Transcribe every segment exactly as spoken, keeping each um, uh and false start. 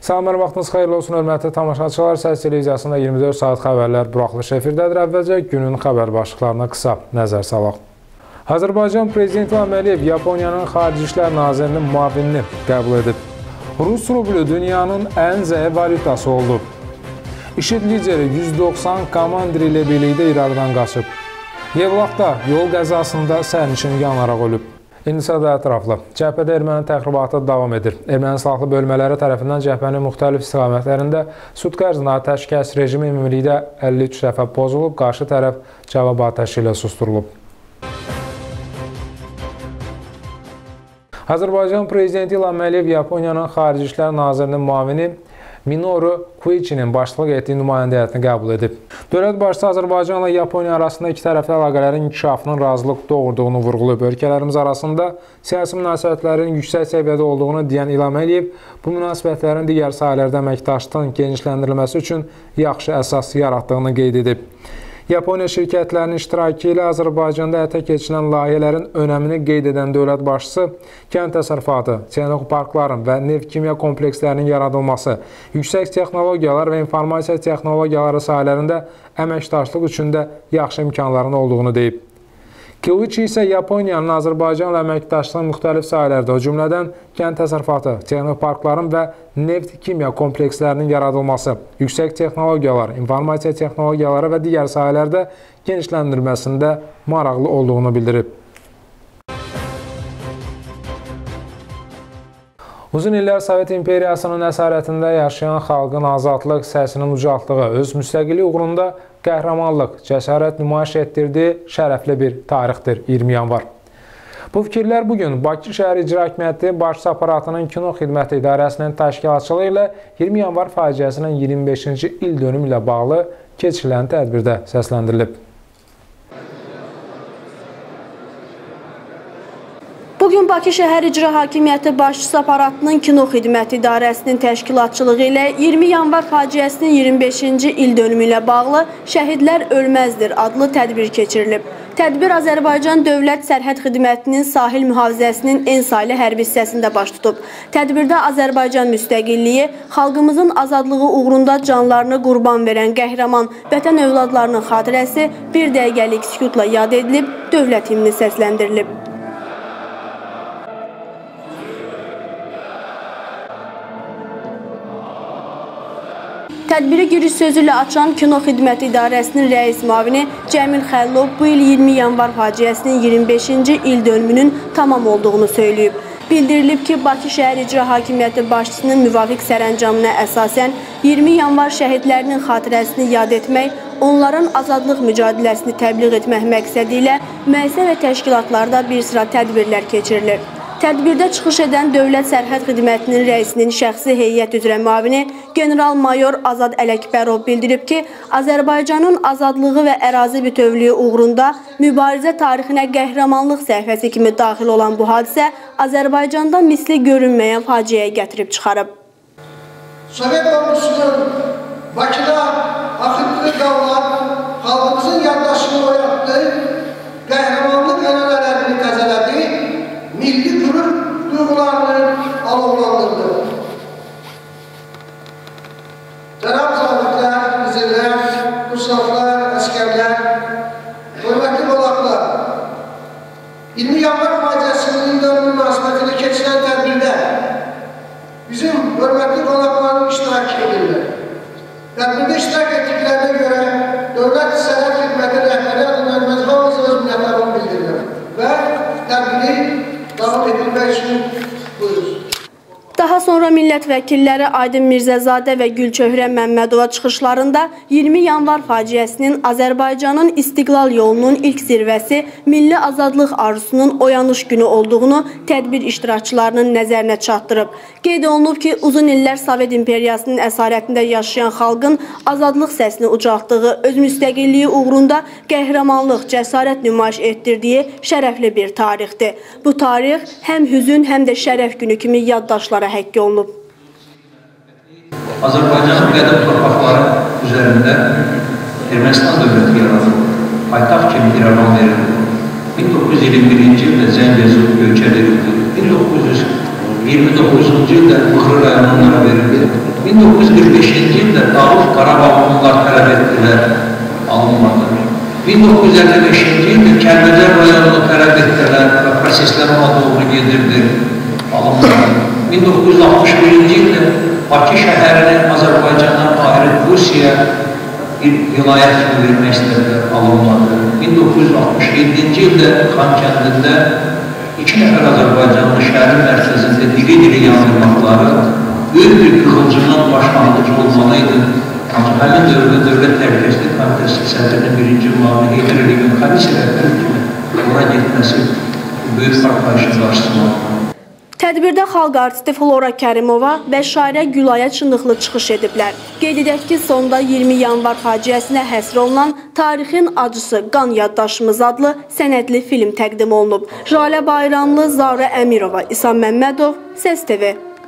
Salamlar, vaxtınız xeyirli olsun, hörmətli tamaşaçılar. Səs televiziyasında iyirmi dörd saat xəbərlər buraxılış efirdədir. Əvvəlcə günün xəbər başlıqlarına qısa nəzər salaq. Azərbaycan Prezidenti İlham Əliyev Yaponiyanın Xarici İşlər Nazirinin müavinini qəbul edib. Rus rublu dünyanın ən zəif valyutası oldu. İŞİD lideri yüz doxsan komandir ilə birlikdə İraqdan qaçıb. Yevlaxda yol qəzasında sərnişin yanaraq ölüb. İndi isə də ətraflı. Cəbhədə erməni təxribatı davam edir. Erməni silahlı bölmələri tərəfindən cəbhənin müxtəlif istiqamətlərində sutqa ərzində atəşkəs rejimi ümumilikdə əlli üç dəfə pozulub, qarşı tərəf cavab atəşi ilə susturulub. Azərbaycan Prezidenti İlham Əliyev Yaponiyanın Xarici İşlər Nazirinin müavini Minoru Koichinin başçılıq etdiyi nümayəndə heyətini qəbul edib. Dövlət başçısı Azərbaycanla Yaponiya arasında iki tərəfli əlaqələrin inkişafının razılıq doğurduğunu vurğulayıb. Ölkələrimiz arasında siyasi münasibətlərin yüksək səviyyədə olduğunu deyən İlham Əliyev, bu münasibətlərin digər sahələrdə əməkdaşlığın genişləndirilməsi üçün yaxşı əsas yaratdığını qeyd edib. Yaponiya şirkətlərinin iştirakı ilə Azərbaycanda həyata keçirilən layihələrin önəmini qeyd edən dövlət başçısı kənd təsərrüfatı, texnoparkların və neft-kimya komplekslərinin yaradılması, yüksək texnologiyalar və informasiya texnologiyaları sahələrində əməkdaşlıq üçün də yaxşı imkanların olduğunu deyib. Koichi isə Yaponiyanın Azərbaycanla əməkdaşlığın müxtəlif sahələrdə, o cümlədən kənd təsərrüfatı, texnoparkların və neft-kimya komplekslərinin yaradılması, yüksək texnologiyalar, informasiya texnologiyaları və digər sahələrdə genişləndirilməsində maraqlı olduğunu bildirib. Uzun illər Sovet İmperiyasının əsarətində yaşayan xalqın azadlıq səsinin ucaltdığı, öz müstəqilliyi uğrunda qəhrəmanlıq, cəsarət nümayiş etdirdiyi şərəfli bir tarixdir iyirmi yanvar. Bu fikirlər bugün Bakı Şəhər İcra Hakimiyyəti Başçı Aparatının Kino Xidməti İdarəsinin təşkilatçılığı ilə iyirmi yanvar faciəsinin iyirmi beşinci il dönümü ilə bağlı keçirilən tədbirdə səsləndirilib. Bugün Bakı Şəhər İcra Hakimiyyəti Başçısı Aparatının Kino Xidməti İdarəsinin təşkilatçılığı ilə iyirmi yanvar faciəsinin iyirmi beşinci il dönümü ilə bağlı Şəhidlər Ölməzdir adlı tədbir keçirilib. Tədbir Azərbaycan Dövlət Sərhəd Xidmətinin sahil mühafizəsinin en saylı hərbi hissəsində baş tutub. Tədbirdə Azərbaycan müstəqilliyi, xalqımızın azadlığı uğrunda canlarını qurban verən qəhrəman vətən övladlarının xatirəsi bir dəqiqəlik sükutla yad edilib, dövlət himni səsləndirilib. Tədbiri giriş sözü ilə açan Kino Xidməti İdarəsinin rəis müavini Cəmil Xəllov bu il iyirmi yanvar faciəsinin iyirmi beşinci il dönümünün tamam olduğunu söyləyib. Bildirilib ki, Bakı Şəhər İcra Hakimiyyəti Başçısının müvafiq sərəncamına əsasən iyirmi yanvar şəhidlərinin xatirəsini yad etmək, onların azadlıq mücadeləsini təbliğ etmək məqsədi ilə müəssisə və təşkilatlarda bir sıra tədbirlər keçirilir. Tədbirdə çıxış edən Dövlət Sərhəd Xidmətinin rəisinin şəxsi heyət üzrə müavini General-Mayor Azad Ələkbərov bildirib ki, Azərbaycanın azadlığı və ərazi bütövlüyü uğrunda mübarizə tarixinə qəhrəmanlıq səhifəsi kimi daxil olan bu hadisə Azərbaycanda misli görünməyən faciəyə gətirib çıxarıb. Sovet ordusunun Bakıda axıtdığı qanlar xalqımızın yaddaşını oyatdı, qəhrəmanlıq ənənələrini təzələdi, milli qürur duyğularını alovlandırdı. Cənab zabitlər, vizirlər, kursantlar, əskərlər, hörmətli qonaqlar, iyirmi yanvar faciəsinin il dönümü münasibətilə keçirilən tədbirdə bizim hörmətli qonaqların iştirak edirlər. Tədbirdə iştirak etdiklərinə görə Dövlət Sərhəd Xidməti rəhbəri adına məcmuamız öz minnətdarlığını bildirirlər və tədbiri davam edilmək üçün buyuruz. Daha sonra millət vəkilləri Aydın Mirzəzadə və Gülçöhrə Məmmədova çıxışlarında iyirmi yanvar faciəsinin Azərbaycanın istiqlal yolunun ilk zirvəsi milli azadlıq arzusunun oyanış günü olduğunu tədbir iştirakçılarının nəzərinə çatdırıb. Qeyd olunub ki, uzun illər Sovet İmperiyasının əsarətində yaşayan xalqın azadlıq səsini ucaltdığı, öz müstəqilliyi uğrunda qəhrəmanlıq, cəsarət nümayiş etdirdiyi şərəfli bir tarixdir. Bu tarix həm hüzün, həm də şərəf günü kimi yaddaşlara həkk olunub. Azərbaycanın qədim torpaqları üzərində Ermənistan dövləti yaradılıb, paytaxt kimi İrəvan verildi. min doqquz yüz iyirmi birinci ildə Zəngəzur Göyçə verildi. min doqquz yüz iyirmi doqquzuncu ildə Mıxrı rayonlara verildi. min doqquz yüz qırx beşinci ildə Dağlıq Qarabağ onlar tələb etdilər, alınmadı. min doqquz yüz əlli beşinci ildə Kəlbəcər rayonunu tələb etdilər və proseslər ona doğru gedirdi, alınmadı. min doqquz yüz altmış birinci ildə Bakı şəhərini Azərbaycandan ayrı Rusiya bir vilayət kimi vermək istədilər, alınmadı. min doqquz yüz altmış yeddinci ildə Xankəndində iki nəfər Azərbaycanlı şəhərin mərkəzində diri-diri yandırmaqları böyük bir qığılcımdan başlanğıcı olmalıydı. Ancaq həmin dövrdə Dövlət Təhlükəsizlik Komitəsi sədrinin birinci müavini Heydər Əliyev Xəmis rəhbəri kimi ora getməsi böyük partlayışın qarşısını aldı. Tədbirdə xalq artisti Flora Kərimova və şairə Gülaya Çınıqlı çıxış ediblər. Qeyd edək ki, sonda iyirmi yanvar faciəsinə həsr olunan Tarixin Acısı Qan Yaddaşımız adlı sənədli film təqdim olunub. Jalə Bayramlı, Zarə Əmirova, İsa Məmmədov, Səs T V.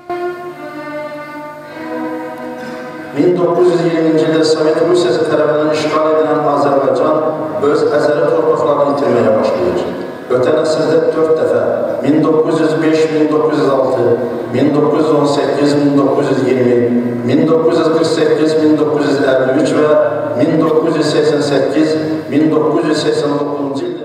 min doqquz yüz iyirminci ildə Sovet Rusiyası tərəfindən işğal edilən Azərbaycan öz əzəli torpaqlarını itirməyə başlayır. Ötən əsrdə dörd dəfə min doqquz yüz beş, min doqquz yüz altı, min doqquz yüz on səkkiz, min doqquz yüz iyirmi, min doqquz yüz qırx səkkiz, min doqquz yüz əlli üç və min doqquz yüz səksən səkkiz, min doqquz yüz səksən doqquzuncu ildə.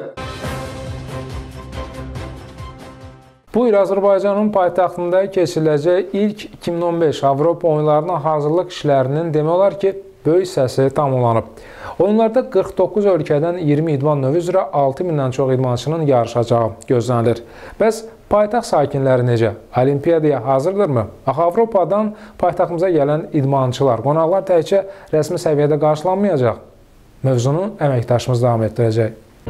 Bu il Azərbaycanın paytaxtında keçiriləcək ilk iki min on beş Avropa oyunlarına hazırlıq işlərinin demək olar ki, böyük səsi tamamlanıb. Oyunlarda qırx doqquz ölkədən iyirmi idman növü üzrə altı mindən çox idmançının yarışacağı gözlənilir. Bəs paytaxt sakinləri necə? Olimpiyadaya hazırdırmı? Axı Avropadan paytaxtımıza gələn idmançılar, qonaqlar təkcə rəsmi səviyyədə qarşılanmayacaq. Mövzunu əməkdaşımız davam etdirəcək.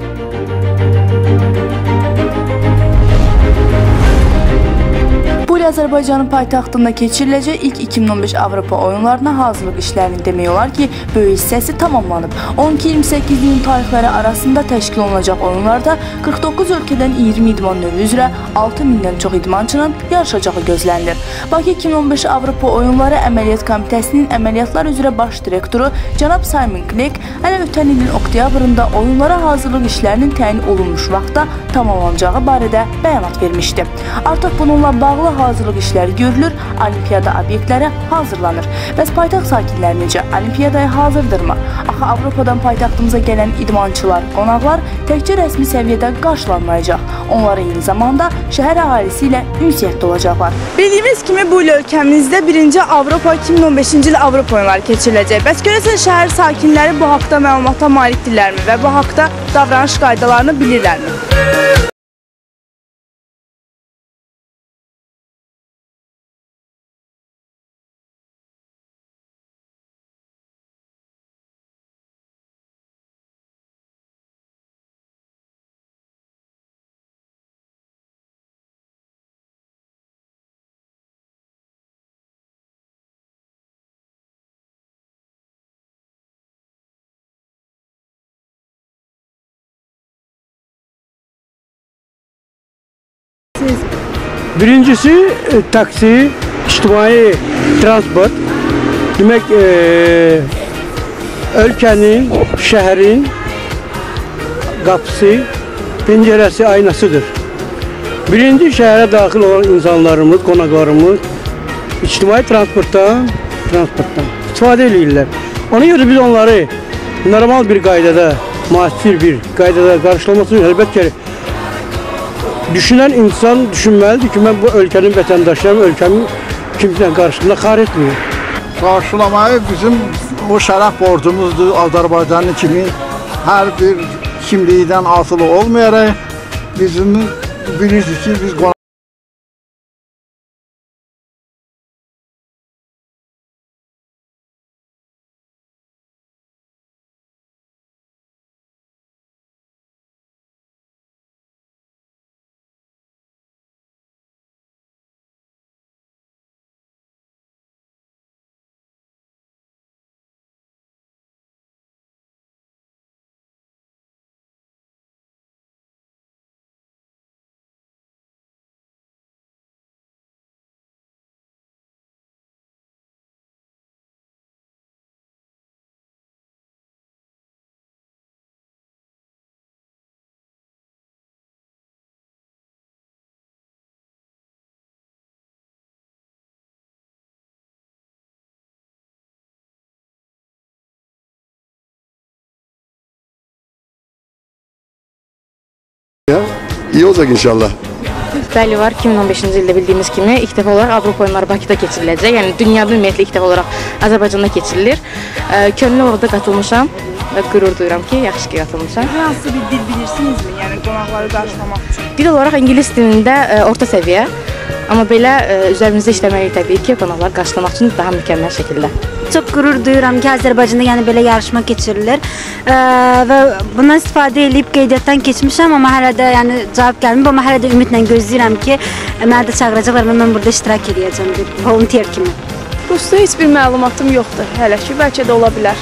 Bu il Azərbaycanın paytaxtında keçiriləcək ilk iki min on beş Avropa oyunlarına hazırlıq işlərinin demək olar ki, böyük hissəsi tamamlanıb. on iki iyirmi səkkiz iyun tarixləri arasında təşkil olunacaq oyunlarda qırx doqquz ölkədən iyirmi idman növü üzrə altı mindən çox idmançının yarışacağı gözlənilir. Bakı iki min on beş Avropa oyunları Əməliyyat Komitəsinin əməliyyatlar üzrə baş direktoru cənab Simon Knech hələ ötən ilin oktyabrında oyunlara hazırlıq işlərinin təyin olunmuş vaxtda tamamlanacağı barədə bəyanat vermişdi. Artıq bununla bağlı hazırlıq işləri görülür, olimpiyada obyektləri hazırlanır. Bəs paytaxt sakinləri necə? Olimpiyadaya hazırdırmı? Axı Avropadan paytaxtımıza gələn idmançılar, qonaqlar təkcə rəsmi səviyyədə qarşılanmayacaq. Onlar eyni zamanda şəhər əhalisi ilə ünsiyyətdə olacaqlar. Bildiyimiz kimi bu il ölkəmizdə birinci Avropa iki min on beşinci il Avropa oyunları keçiriləcək. Bəs görəsən şəhər sakinləri bu haqda məlumata malikdirlərmi və bu haqda davranış qaydalarını bilirlərmi? Birincisi e, taksi, ictimai transport. Demek e, ülkenin, şehrin kapısı, penceresi, aynasıdır. Birinci şehre dahil olan insanlarımız, konaklarımız ictimai transporttan, transporttan istifade ediyorlar. Ona göre biz onları normal bir qaydada, müasir bir qaydada qarşılaması elbette düşünen insan düşünməlidir ki, mən bu ölkənin vətəndaşlarım, ölkəmin kimsə qarşısında xar etmiyor. Qarşılamayı bizim o şərəf borcumuzdur. Azərbaycanlı kimi hər bir kimlikdən asılı olmayaraq bizim bilirsiniz ki, biz Ya, iyi olacak inşallah. Bəli var, iki min on beşinci ildə bildiyimiz kimi ilk dəfə olaraq Avropa oyunları Bakıda keçiriləcək. Yəni dünyada ümumiyyətlə ilk dəfə olaraq Azərbaycanda keçirilir. Könüllü olaraq da qatılmışam və qürur duyuram ki, yaxşı ki qatılmışam. Hansı bir dil bilirsinizmi? Yəni qonaqları qarşılamaq üçün? Dil olaraq ingilis dilində orta səviyyə. Amma belə üzərimizdə işləməliyik təbii ki, qonaqları qarşılamaq üçün daha mükəmməl şəkildə. Çox qürur duyuram ki, Azərbaycanda yəni belə yarışma keçirilir və bundan istifadə edib qeydiyyatdan keçmişəm, amma hələ də yəni cavab gəlməyib, amma hələ də ümidlə gözləyirəm ki, mənə də çağıracaqlar və mən burada iştirak edəcəm bir volunteer kimi. Rusda heç bir məlumatım yoxdur hələ ki, bəlkə də ola bilər.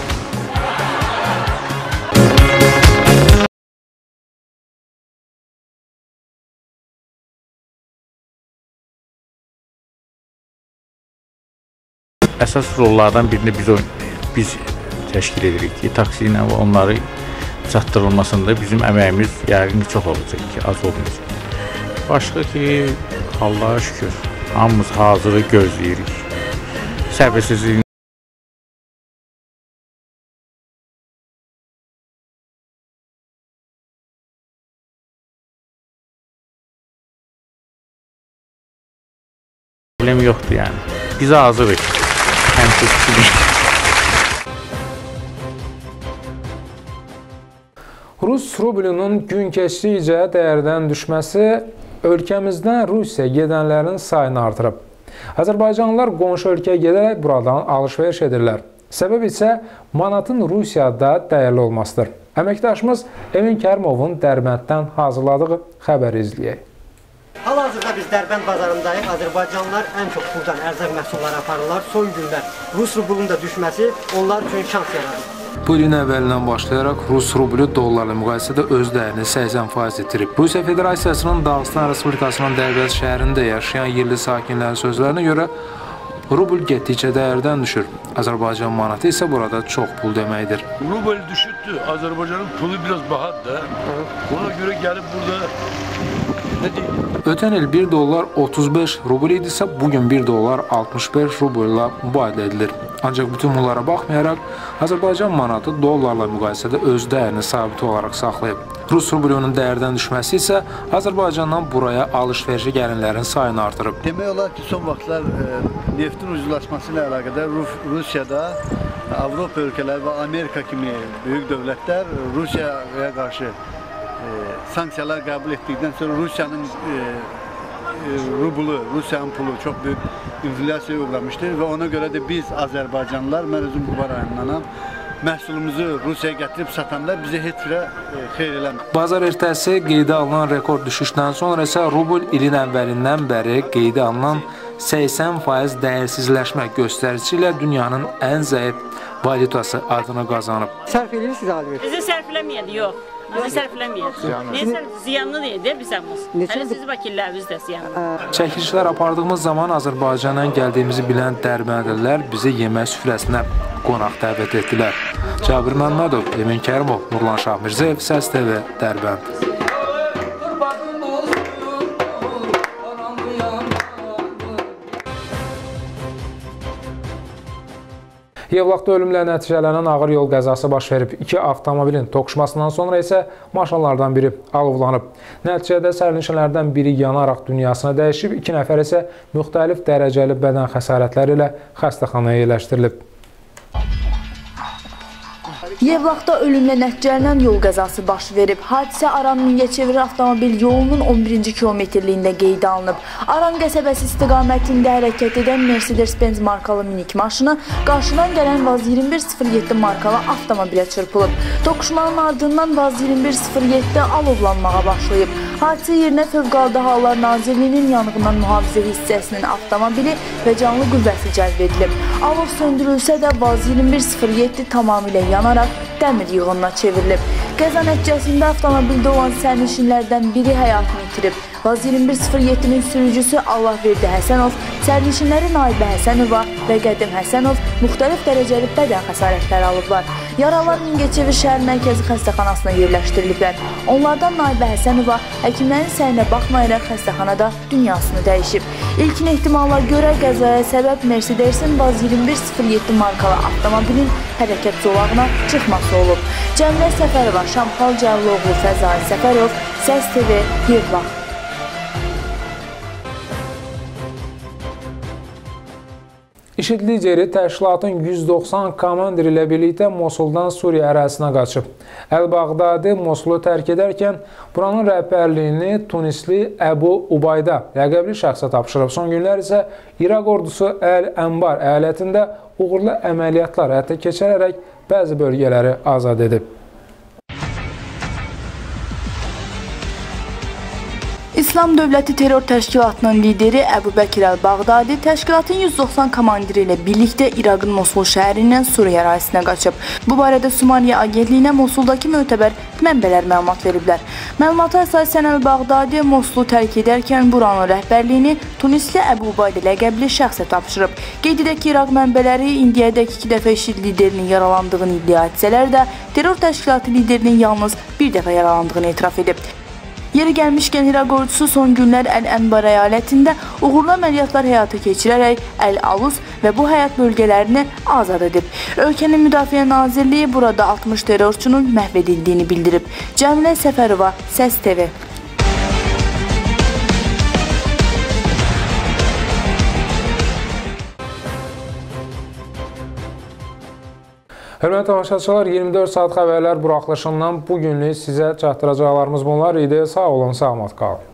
Əsas rollardan birini biz, biz təşkil edirik ki, taksi ilə onları çatdırılmasında bizim əməyimiz yəqin ki, çox olacaq ki, az olmayacaq. Başqa ki, Allah'a şükür, hamımız hazırı gözləyirik. Səbirsizliyin problem yoxdur yəni. Bizə hazırıq. Rus rublunun gün keçdikcə dəyərdən düşməsi ölkəmizdən Rusiyaya gedənlərin sayını artırıb. Azərbaycanlılar qonşu ölkəyə gedərək buradan alış-veriş edirlər. Səbəb isə manatın Rusiyada dəyərli olmasıdır. Əməkdaşımız Emin Kərimovun Dərbənddən hazırladığı xəbəri izləyək. Hal-hazırda biz Dərbənd bazarındayıq. Azərbaycanlılar ən çox buradan ərzaq məhsulları aparırlar. Son günlər Rus rublunun da düşməsi onlar üçün şans yaradır. Bu ilin əvvəlindən başlayaraq Rus rublu dollarla müqayisədə öz dəyərini səksən faiz itirib. Rusiya Federasiyasının Dağıstan Respublikasının Dərbənd şəhərində yaşayan yerli sakinlərin sözlərinə görə rubl getdikcə dəyərdən düşür. Azərbaycan manatı isə burada çox pul deməkdir. Rubl düşüktü. Azərbaycanın pulu biraz bahadır. Ona görə gəlib burada ötən il bir dollar otuz beş rubl idisə, bugün bir dollar altmış beş rublla mübadilə edilir. Ancaq bütün bunlara baxmayaraq, Azərbaycan manatı dollarla müqayisədə öz dəyərini sabit olaraq saxlayıb. Rus rublunun dəyərdən düşməsi isə Azərbaycandan buraya alış-verişə gələnlərin sayını artırıb. Demək olar ki, son vaxtlar e, neftin ucuzlaşması ilə əlaqədar Rus Rusiyada Avropa ölkələri və Amerika kimi böyük dövlətlər Rusiyaya qarşı sanksiyalar qəbul etdikdən sonra Rusiyanın e, e, rublu, Rusiyanın pulu çox böyük inflyasiyaya uğramışdır və ona görə də biz Azərbaycanlılar, mən özüm bu rayondanam, məhsulumuzu Rusiyaya gətirib satanlar bizə heç birə e, xeyr eləmir. Bazar ertəsi qeydə alınan rekord düşüşdən sonra isə rubl ilin əvvəlindən bəri qeydə alınan səksən faiz dəyərsizləşmə göstəricisi ilə dünyanın ən zəif valyutası adını qazanıb. Sərf edirsiniz Ali Bey? Bizə sərfləməyədi, yox. Bizə sərfləməyədi. Niyə sərf? Ziyanlı deyildi bizəmiz. Hələ siz vakillərimiz də ziyanlı. Çəkilişlər apardığımız zaman Azərbaycandan gəldiyimizi bilən Dərbəndlilər bizi yemək süfrəsinə qonaq dəvət etdilər. Cabir Məmmədov, Emin Kərimov, Nurlan Şahmirzayev, Səs T V, Dərbənd. Yevlaxda ölümlə nəticələnən ağır yol qəzası baş verib. İki avtomobilin toqquşmasından sonra isə maşınlardan biri alovlanıb. Nəticədə sərnişinlərdən biri yanaraq dünyasına dəyişib, iki nəfər isə müxtəlif dərəcəli bədən xəsarətləri ilə xəstəxanaya yerləşdirilib. Yevlaxda ölümlə nəticələnən yol qəzası baş verib. Hadisə Aran Mingəçevir avtomobil yolunun on birinci kilometrliyində qeydə alınıb. Aran qəsəbəsi istiqamətində hərəkət edən Mercedes-Benz markalı minik maşını qarşıdan gələn Vaz iyirmi bir sıfır yeddi markalı avtomobilə çırpılıb. Toqquşmanın ardından Vaz iyirmi bir sıfır yeddi alovlanmağa başlayıb. Hadisə yerinə Fövqəladə Hallar Nazirliyinin yanğından mühafizə hissəsinin avtomobili və canlı qüvvəsi cəlb edilib. Alov söndürülsə də Vaz iyirmi bir sıfır yeddi tamamilə yanaraq dəmir yığınına çevrilib. Qəza nəticəsində avtomobildə olan sərnişinlərdən biri həyatını itirib. Vaz iyirmi bir sıfır yeddinin sürücüsü Allahverdi Həsənov Sərnişinləri Naibə Həsənova və Qədim Həsənov müxtəlif dərəcəli bədən xəsarətləri alıblar. Yaralar Mingəçevir şəhər mərkəzi xəstəxanasına yerləşdiriliblər. Onlardan Naibə Həsənova həkimlərin səyinə baxmayaraq xəstəxanada dünyasını dəyişib. İlkin ehtimala görə qəzaya səbəb Mercedes-in Baz iyirmi bir sıfır yeddi markalı avtomobilin hərəkət zolağına çıxması olub. Cəmilə Səfərova, Şamxal Cəlloğlu, Fəzai Səfərov, Səs T V, Yevlax. İŞİD lideri təşkilatın yüz doxsan komandir ilə birlikdə Mosuldan Suriya ərazisinə qaçıb. Əl-Bağdadi Mosulu tərk edərkən buranın rəhbərliyini Tunisli Əbu Ubayda ləqəbli şəxsə tapşırıb. Son günlər isə İraq ordusu Əl-Ənbar əyalətində uğurlu əməliyyatlar həyata keçirərək bəzi bölgələri azad edib. İslam Dövləti Terror Təşkilatının lideri Əbu Bəkir Əl-Bağdadi təşkilatın yüz doxsan komandiri ilə birlikdə İraqın Mosul şəhərindən Suriya ərazisinə qaçıb. Bu barədə Sumaniya agentliyinə Mosuldakı mötəbər mənbələr məlumat veriblər. Məlumata əsasən Əl-Bağdadi Mosulu tərk edərkən buranın rəhbərliyini Tunisli Əbu Ubayda ləqəbli şəxsə tapşırıb. Qeyd edək ki, İraq mənbələri indiyədək iki dəfə İŞİD liderinin yaralandığını iddia etsələr də, terror təşkilatı liderinin yalnız bir dəfə yaralandığını etiraf edib. Yeri gəlmişkən İraq ordusu son günlər Əl-Ənbar əyalətində uğurlu əməliyyatlar həyata keçirərək Əl-Alus və bu həyat bölgələrini azad edib. Ölkənin Müdafiə Nazirliyi burada altmış terrorçunun məhv edildiyini bildirib. Cəmilə Səfərova, Səs T V. Hörmətli tamaşaçılar, iyirmi dörd saat xəbərlər buraxılışından bu günlük sizə çatdıracaqlarımız bunlar idi. Sağ olun, salamat qalın.